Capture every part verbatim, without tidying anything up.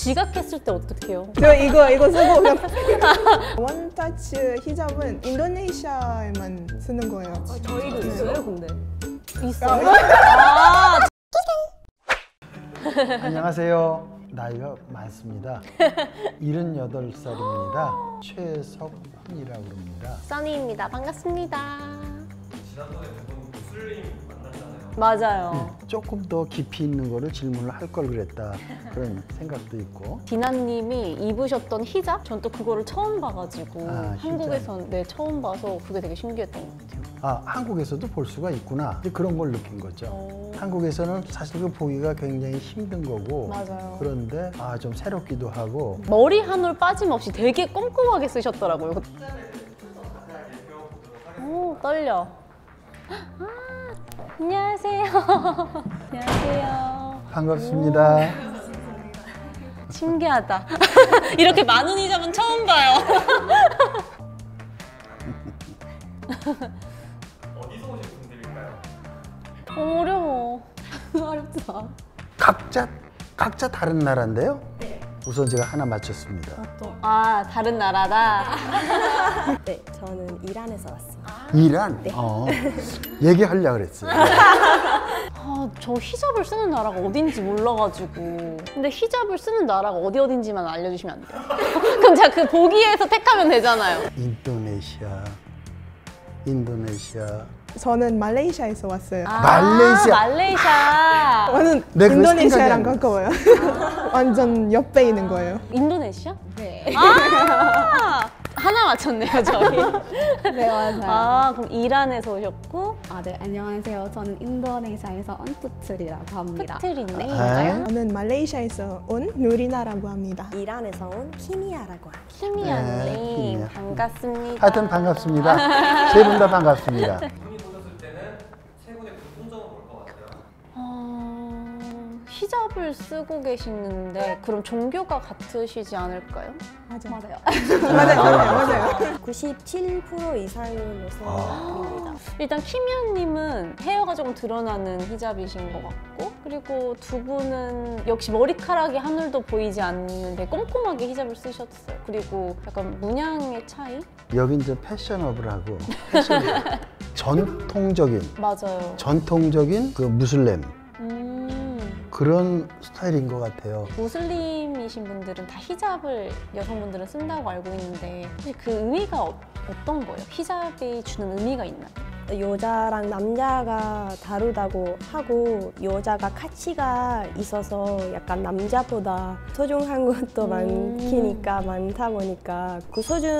지각했을 때 어떡해요? 저 이거 이거 쓰고 그냥 원터치 히잡은 인도네시아에만 쓰는 거예요. 아, 저희도 있어요, 근데. 있어요? 아, 안녕하세요. 나이가 많습니다. 일흔여덟 살입니다. 최석훈이라고 합니다. 써니입니다. 반갑습니다. 지난번에 두 분 무슬림 만났잖아요. 맞아요. 음, 조금 더 깊이 있는 거를 질문을 할 걸 그랬다. 그런 생각도 있고. 디나님이 입으셨던 히잡? 전 또 그거를 처음 봐가지고 아, 한국에선 네, 처음 봐서 그게 되게 신기했던 것 같아요. 아, 한국에서도 볼 수가 있구나. 이제 그런 걸 느낀 거죠. 오. 한국에서는 사실 그 보기가 굉장히 힘든 거고. 맞아요. 그런데 아, 좀 새롭기도 하고. 머리 한 올 빠짐없이 되게 꼼꼼하게 쓰셨더라고요. 오, 떨려. 아, 안녕하세요. 안녕하세요. 반갑습니다. 신기하다. 이렇게 많은 히잡은 처음 봐요. 어디서 오신 분들일까요? 어려워. 어렵다. 각자 각자 다른 나라인데요? 네. 우선 제가 하나 맞췄습니다. 아, 다른 나라다. 네, 저는 이란에서 왔습니다. 이란? 네. 어, 얘기하려고 그랬어요. 아, 저 히잡을 쓰는 나라가 어딘지 몰라가지고. 근데 히잡을 쓰는 나라가 어디 어딘지만 알려주시면 안 돼요? 그럼 제가 그 보기에서 택하면 되잖아요. 인도네시아, 인도네시아. 저는 말레이시아에서 왔어요. 아, 말레이시아. 말레이시아. 저는 네, 그거 인도네시아랑 생각이 안 가까워요. 완전 옆에 있는 거예요. 인도네시아? 네. 아, 하나 맞췄네요, 저희. 네, 맞아요. 아, 그럼 이란에서 오셨고. 아, 네, 안녕하세요. 저는 인도네시아에서 언투트리라고 합니다. 푸틀인데. 아, 저는 말레이시아에서 온 누리나라고 합니다. 이란에서 온 키미아라고 합니다. 키미아님, 네, 키미아. 반갑습니다. 하여튼 반갑습니다. 세 분 다 반갑습니다. 분이 보셨을 때는 세 분의 공통점은 뭘 것 같아요? 어... 히잡을 쓰고 계시는데 그럼 종교가 같으시지 않을까요? 맞아. 맞아요. 맞아요. 맞아요. 맞아요. 구십칠 퍼센트 이상은 무슬림입니다. 일단 키미아님은 헤어가 조금 드러나는 히잡이신 것 같고, 그리고 두 분은 역시 머리카락이 하늘도 보이지 않는데 꼼꼼하게 히잡을 쓰셨어요. 그리고 약간 문양의 차이? 여긴 이제 패셔너블하고 패션, 전통적인 맞아요. 전통적인 그 무슬림 음, 그런 스타일인 것 같아요. 무슬림이신 분들은 다 히잡을 여성분들은 쓴다고 알고 있는데 혹시 그 의미가 어, 어떤 거예요? 히잡이 주는 의미가 있나요? 여자랑 남자가 다르다고 하고 여자가 가치가 있어서 약간 남자보다 소중한 것도 음. 많기니까 많다 보니까 그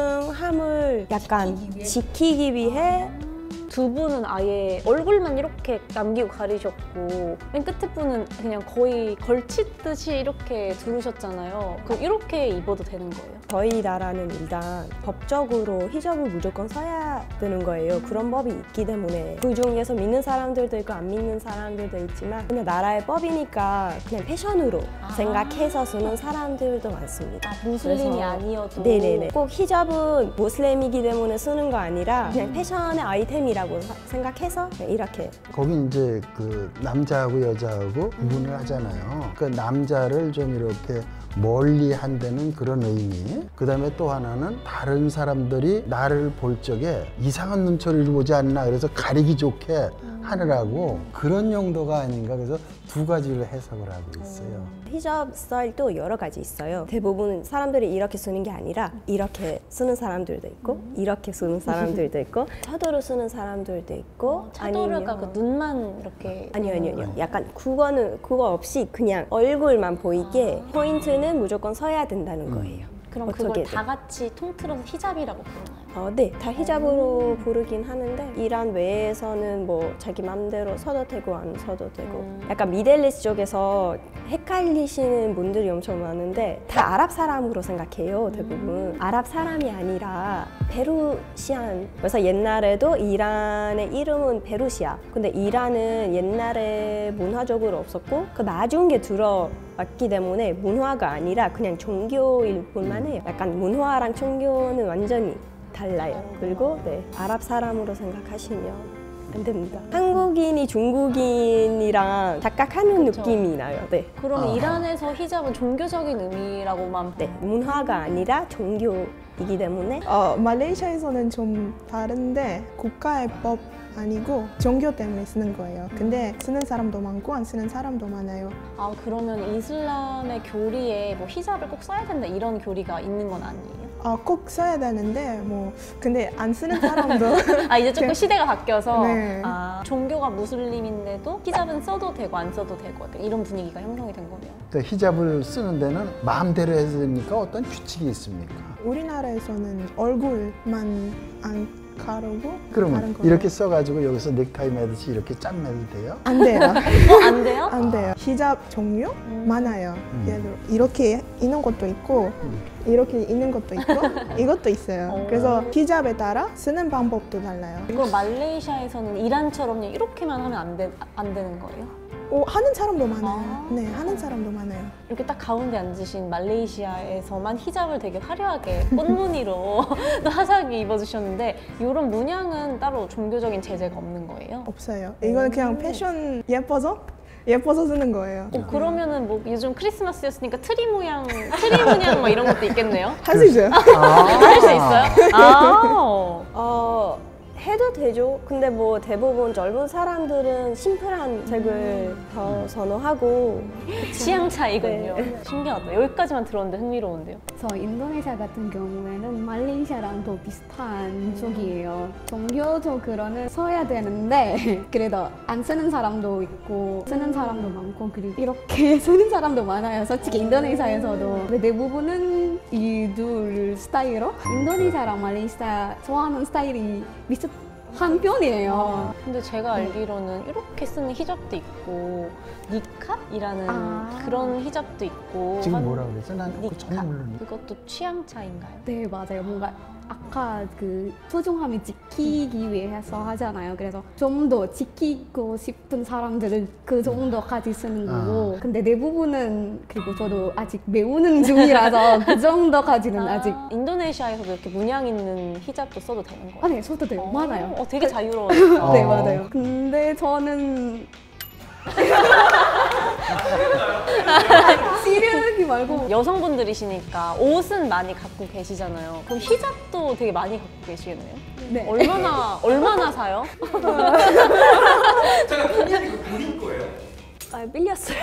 소중함을 약간 지키기 위해 두 분은 아예 얼굴만 이렇게 남기고 가리셨고 맨 끝에 분은 그냥 거의 걸치듯이 이렇게 두르셨잖아요. 그럼 이렇게 입어도 되는 거예요? 저희 나라는 일단 법적으로 히잡을 무조건 써야 되는 거예요. 그런 법이 있기 때문에 그 중에서 믿는 사람들도 있고 안 믿는 사람들도 있지만 그냥 나라의 법이니까 그냥 패션으로 아. 생각해서 쓰는 사람들도 많습니다. 아, 무슬림이 그래서- 아니어도? 네네네. 꼭 히잡은 모슬렘이기 때문에 쓰는 거 아니라 그냥 패션의 아이템이라고 사- 생각해서 이렇게 거긴 이제 그 남자하고 여자하고 구분을 하잖아요. 그 남자를 좀 이렇게 멀리 한다는 그런 의미. 그 다음에 또 하나는 다른 사람들이 나를 볼 적에 이상한 눈초리를 보지 않나 그래서 가리기 좋게 하느라고 그런 용도가 아닌가 그래서 두 가지를 해석을 하고 있어요. 히잡 스타일도 여러 가지 있어요. 대부분 사람들이 이렇게 쓰는 게 아니라 이렇게 쓰는 사람들도 있고 이렇게 쓰는 사람들도 있고 차도로 쓰는 사람들도 있고 차도르가 아니면- 그 눈만 이렇게 아니요, 아니요, 아니요. 약간 그거는 그거 없이 그냥 얼굴만 보이게 포인트는 무조건 서야 된다는 거예요. 그럼 그걸 어떻게든. 다 같이 통틀어서 히잡이라고 부르나요? 어, 네, 다 히잡으로 부르긴 하는데 이란 외에서는 뭐 자기 맘대로 써도 되고 안 써도 되고 음. 약간 미들리스트 쪽에서 헷갈리시는 분들이 엄청 많은데 다 아랍 사람으로 생각해요, 대부분. 아랍 사람이 아니라 페르시안. 그래서 옛날에도 이란의 이름은 페르시아. 근데 이란은 옛날에 문화적으로 없었고 그 나중에 들어왔기 때문에 문화가 아니라 그냥 종교일 뿐만 해요. 약간 문화랑 종교는 완전히 달라요. 그리고 네, 아랍 사람으로 생각하시면 안 됩니다. 한국인이 중국인이랑 착각하는 그쵸. 느낌이 나요. 네. 그럼 아. 이란에서 히잡은 종교적인 의미라고만 네. 문화가 아니라 종교이기 때문에 어, 말레이시아에서는 좀 다른데 국가의 법 아니고 종교 때문에 쓰는 거예요. 근데 쓰는 사람도 많고 안 쓰는 사람도 많아요. 아 그러면 이슬람의 교리에 뭐 히잡을 꼭 써야 된다 이런 교리가 있는 건 아니에요? 어, 꼭 써야 되는데 뭐 근데 안 쓰는 사람도 아 이제 조금 시대가 바뀌어서 네. 아, 종교가 무슬림인데도 히잡은 써도 되고 안 써도 되고 약간 이런 분위기가 형성이 된 거네요. 그러니까 히잡을 쓰는 데는 마음대로 해야 됩니까? 어떤 규칙이 있습니까? 우리나라에서는 얼굴만 안 가르고 다른 그러면 거는 이렇게 써가지고 여기서 넥타이 매듯이 이렇게 짠 매도 돼요? 안 돼요. 어, 안 돼요? 안 돼요. 히잡 종류 음. 많아요. 음. 예를 들어 이렇게 있는 것도 있고 이렇게 있는 것도 있고 이것도 있어요. 오. 그래서 히잡에 따라 쓰는 방법도 달라요. 그럼 말레이시아에서는 이란처럼 그냥 이렇게만 하면 안, 되, 안 되는 거예요? 오, 하는 사람도 많아요. 아. 네, 하는 사람도 많아요. 이렇게 딱 가운데 앉으신 말레이시아에서만 히잡을 되게 화려하게 꽃무늬로 또 화사하게 입어주셨는데 이런 문양은 따로 종교적인 제재가 없는 거예요? 없어요. 이건 그냥 패션 예뻐서 예뻐서 쓰는 거예요. 어, 그러면은 뭐 요즘 크리스마스였으니까 트리 모양, 트리 문양 뭐 이런 것도 있겠네요? 할 수 있어요. 할 수 있어요? 아, 어, 해도 되죠. 근데 뭐 대부분 젊은 사람들은 심플한 색을 더 선호하고 취향 차이군요. 네. 신기하다. 여기까지만 들었는데 흥미로운데요. 저 인도네시아 같은 경우에는 말레이시아랑 더 비슷한 쪽이에요. 종교적으로는 써야 되는데 그래도 안 쓰는 사람도 있고 쓰는 사람도 많고 그리고 이렇게 쓰는 사람도 많아요. 솔직히 인도네시아에서도 근데 대부분은 이 둘 스타일로 인도네시아랑 말레이시아 좋아하는 스타일이 비슷한 편이에요. 근데 제가 알기로는 이렇게 쓰는 히잡도 있고 니캅이라는 아. 그런 히잡도 있고 지금 한- 뭐라 그랬어? 난 그거 전혀 니캅. 모르는데. 그것도 취향 차인가요? 네, 맞아요. 뭔가 아까 그 소중함을 지키기 위해서 하잖아요. 그래서 좀 더 지키고 싶은 사람들은 그 정도까지 쓰는 거고. 근데 대부분은 그리고 저도 아직 배우는 중이라서 그 정도까지는 아, 아직. 인도네시아에서도 이렇게 문양 있는 히잡도 써도 되는 거예요? 아, 네, 써도 돼요. 많아요. 어, 되게 자유로워요. 네, 어. 맞아요. 근데 저는 시리얼기 말고 여성분들이시니까 옷은 많이 갖고 계시잖아요. 그럼 히잡도 되게 많이 갖고 계시겠네요? 네. 얼마나 얼마나 사요? 제가 본인이 그 본인 거예요? 아, 빌렸어요.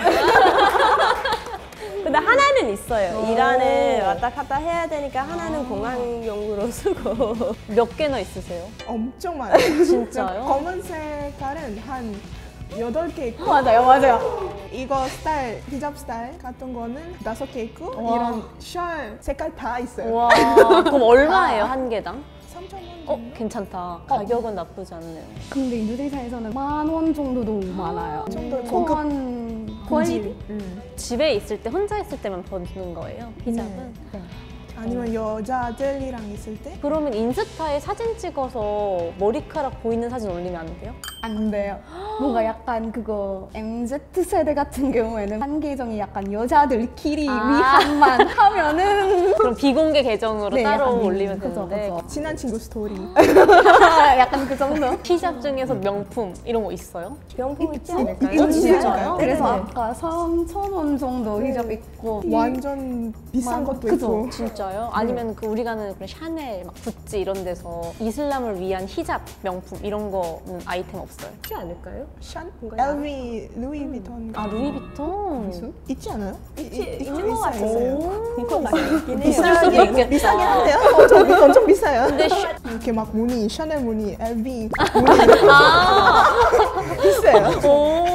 근데 하나는 있어요. 이란에 왔다 갔다 해야 되니까 하나는 공항용으로 쓰고 몇 개나 있으세요? 엄청 많아요. 진짜요? 검은 색깔은 한 여덟 개 있고 맞아요, 맞아요. 이거 스타일, 히잡 스타일 같은 거는 다섯 개 있고 와. 이런 셜 색깔 다 있어요. 와, 그럼 얼마예요 한 개당? 삼천 원 어, 정도? 괜찮다. 가격은 나쁘지 않네요. 근데 인도네시아에서는 만 원 정도도 많아요. 정도 고급 고급 퀄리티? 음. 집에 있을 때 혼자 있을 때만 벗는 거예요, 히잡은? 네. 아니면 여자들이랑 있을 때 그러면 인스타에 사진 찍어서 머리카락 보이는 사진 올리면 안 돼요? 안 돼요. 뭔가 약간 그거 엠지 세대 같은 경우에는 한 계정이 약간 여자들끼리 아. 위한만 하면은 그럼 비공개 계정으로 네, 따로 약간 올리면 그죠, 되는데 그죠. 친한 친구 스토리 약간 그 정도? 히잡 중에서 명품 이런 거 있어요? 명품 있지 있- 않을까요? 있- 진짜요? 그래서 네. 아까 삼천 원 정도 히잡 있고 완전 비싼 만- 것도 그죠. 있고 진짜요? 아니면 그 우리가 아는 그런 샤넬, 막 구찌 이런 데서 이슬람을 위한 히잡 명품 이런 거는 아이템 없어요? 있지 않을까요? 샨? 뭔가요? 엘브이, 루이비통 아 루이비통? 있지 않아요? 있지, 이- 있는 것 있어요, 있어요. 이거 많이 있긴 해요. 있을 수도 있겠다. 비싸긴 한데요? 엄청, 비- 엄청 비싸요. 근데 슈- 이렇게 막 무늬, 샤넬 무늬, 엘브이 무늬 이런 거 아, 있어요. 오.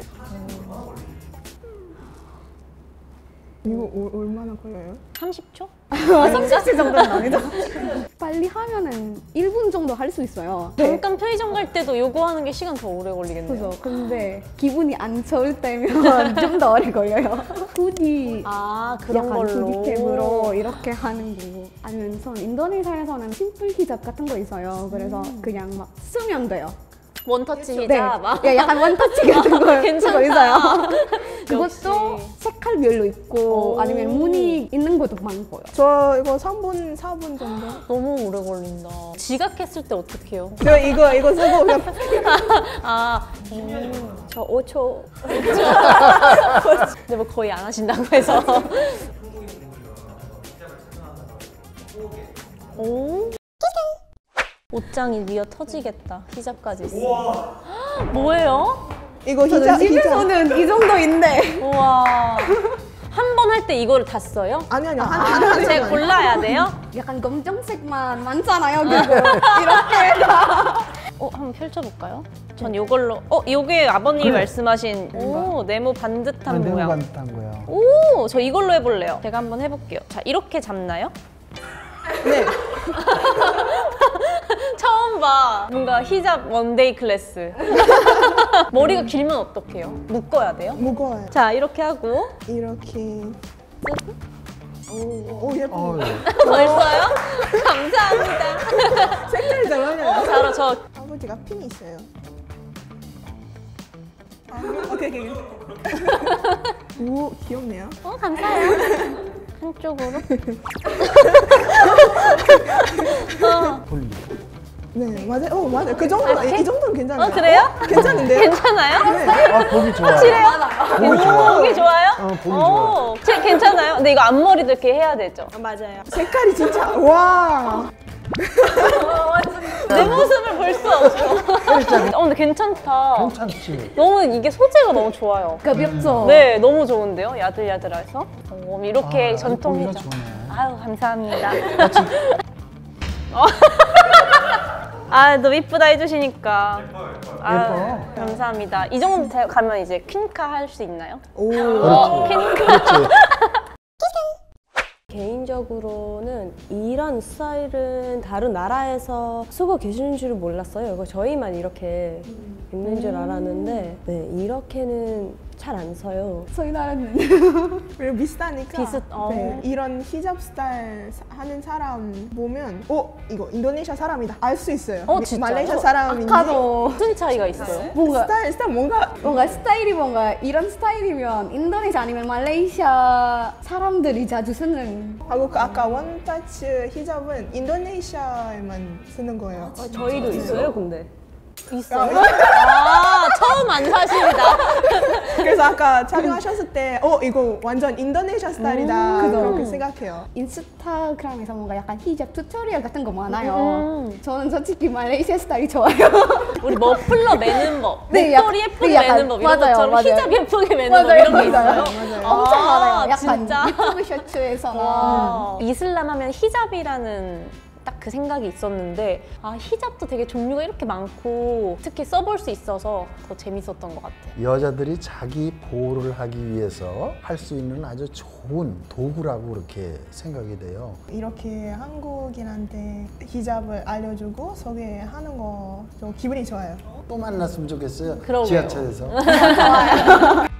이거 오- 얼마나 걸려요? 삼십 초? 삼십 초 정도는 아니죠. 빨리 하면은 일 분 정도 할 수 있어요. 잠깐 편의점 갈 때도 요거 하는 게 시간 더 오래 걸리겠네요. 그죠. 근데 기분이 안 좋을 때면 좀 더 오래 걸려요. 후디 아 그런 약간 걸로. 후디템으로 이렇게 하는 거고 아니면 전 인도네시아에서는 심플 히잡 같은 거 있어요. 그래서 그냥 막 쓰면 돼요. 원터치 네. 히잡. 아. 야, 약간 원터치 같은 거 괜찮다. 그거 있어요. 역시. 그것도 색깔별로 있고 오. 아니면 무늬 있는 쓰는 것도 많고요. 저 이거 삼 분, 사 분 정도. 너무 오래 걸린다. 지각했을 때 어떡해요? 저 이거 이거 쓰고 그냥 아, 저 오 초. 근데 뭐 거의 안 하신다고 해서. 한국인 분들이랑 히잡을 착용한다고 호흡에 오. 옷장이 미어 터지겠다. 히잡까지 있어. 뭐예요? 이거 히잡 히잡. 집에서는 이 정도인데. 우와. 한 번 할 때 이거를 다 써요? 아니 아니요 한한 제가 골라야 돼요? 약간 검정색만 많잖아요. 그리고 이렇게 다. 어, 한번 펼쳐볼까요? 전 이걸로. 어, 이게 아버님이 그래. 말씀하신 오 네모 반듯한 내가 모양. 반듯한 거야. 오, 저 이걸로 해볼래요. 제가 한번 해볼게요. 자, 이렇게 잡나요? 네. 처음 봐. 뭔가 히잡 원데이 클래스. 머리가 길면 어떡해요? 묶어야 돼요? 무거워요. 자, 이렇게 하고. 이렇게. 오, 오 예뻐. 어휴. 벌써요? 감사합니다. 색깔이 잘 맞아요. 바로 저 아버지가 핀이 있어요. 아, 오케이 오케이. 오 귀엽네요. 어, 감사해요. 한쪽으로. 어, 돌리. 네 맞아요. 어 맞아요. 그 정도 이, 이 정도는 괜찮아요. 어, 그래요? 괜찮은데요? 괜찮아요? 네. 아 보기 좋아. 보기 좋아. 보기 좋아요? 어, 보기 오, 제- 괜찮아요? 근데 이거 앞머리도 이렇게 해야 되죠? 맞아요. 색깔이 진짜 와. 내 모습을 볼 수 없어. 어, 근데 괜찮다. 괜찮지. 너무 이게 소재가 너무 좋아요. 가볍죠? 네, 너무 좋은데요? 야들야들해서. 어, 이렇게 아, 전통 보기가 히잡. 좋네. 아유, 감사합니다. 어. 아, 너무 이쁘다 해주시니까. 아유, 감사합니다. 이 정도 되- 가면 이제 퀸카 할 수 있나요? 오. 어, 퀸카. 그렇지. 개인적으로는 이런 스타일은 다른 나라에서 쓰고 계시는 줄 몰랐어요. 이거 저희만 이렇게 입는 줄 알았는데 네, 이렇게는 잘 안 써요. 저희 나라는 그리고 비슷하니까 비슷- 어. 네, 이런 히잡 스타일 사- 하는 사람 보면 어 이거 인도네시아 사람이다 알 수 있어요. 어, 미- 진짜요? 말레이시아 사람인지 아까도 무슨 차이가 있어요? 뭔가 스타일 스타일 뭔가 뭔가 스타일이 뭔가 이런 스타일이면 인도네시아 아니면 말레이시아 사람들이 자주 쓰는 하고 그 아까 원타치 히잡은 인도네시아에만 쓰는 거예요. 저희도 있어요, 근데. 있어요? 아, 처음 안 사실이다. 그래서 아까 촬영하셨을 때 어 이거 완전 인도네시아 스타일이다 그죠. 그렇게 생각해요. 인스타그램에서 뭔가 약간 히잡 튜토리얼 같은 거 많아요. 음. 저는 솔직히 말레이시아 스타일이 좋아요. 우리 머플러 매는 법, 네, 목도리 약간- 예쁘게 네, 약간- 매는 법 이런 맞아요, 것처럼 맞아요. 히잡 예쁘게 매는 법 맞아요, 이런 게 맞아요. 있어요? 맞아요. 엄청 아, 많아요. 약간 진짜? 유튜브 셔츠에서나 와. 이슬람 하면 히잡이라는 딱 그 생각이 있었는데 아 히잡도 되게 종류가 이렇게 많고 특히 써볼 수 있어서 더 재밌었던 것 같아요. 여자들이 자기 보호를 하기 위해서 할 수 있는 아주 좋은 도구라고 그렇게 생각이 돼요. 이렇게 한국인한테 히잡을 알려주고 소개하는 거 좀 기분이 좋아요. 또 만났으면 좋겠어요. 그러게요. 지하철에서.